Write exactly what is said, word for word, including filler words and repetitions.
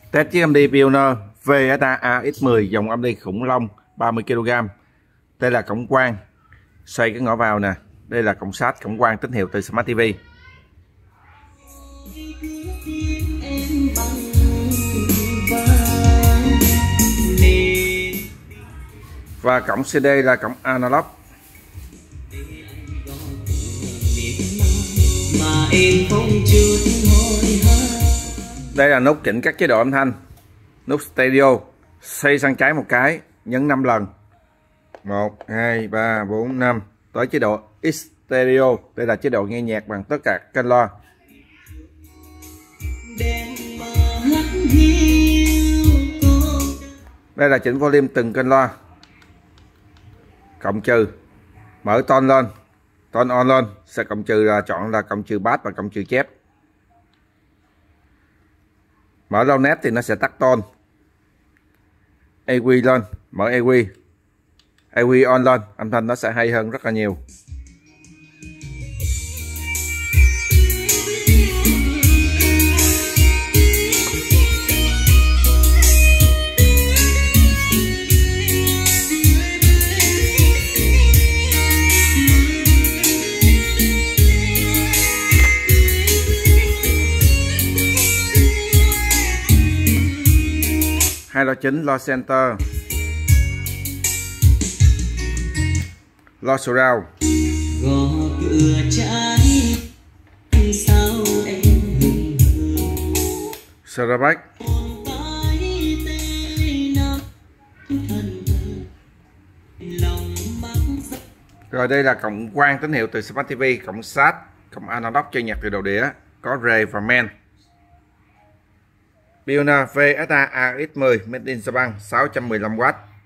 Test chiếc âm đi Pioneer vê ét a a ích mười dòng âm đi khủng long ba mươi ki lô gam. Đây là cổng quang xoay cái ngõ vào nè. Đây là cổng sát cổng quang tín hiệu từ Smart ti vi. Và cổng xê đê là cổng analog. Đây là nút chỉnh các chế độ âm thanh. Nút stereo, xoay sang trái một cái, nhấn năm lần. một, hai, ba, bốn, năm. Tới chế độ stereo. Đây là chế độ nghe nhạc bằng tất cả kênh loa. Đây là chỉnh volume từng kênh loa. Cộng trừ, mở tone lên, tone on lên, sẽ cộng trừ là chọn là cộng trừ bass và cộng trừ chép. Mở low net thì nó sẽ tắt tone. e quy lên, mở e quy. e quy on lên, âm thanh nó sẽ hay hơn rất là nhiều. Hai loa chính, loa center, loa surround. Gõ cửa trái sao em Serabac. Rồi đây là cổng quang tín hiệu từ Smart ti vi, cổng sát, cổng analog chơi nhạc từ đầu đĩa, có rê và men. Pioneer vê ét a a ích mười made in Japan, sáu trăm mười lăm oát.